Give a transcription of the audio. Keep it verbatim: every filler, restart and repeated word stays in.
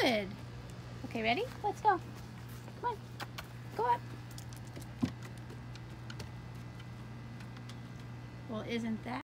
Good. Okay, ready? Let's go. Come on. Go up. Well, isn't that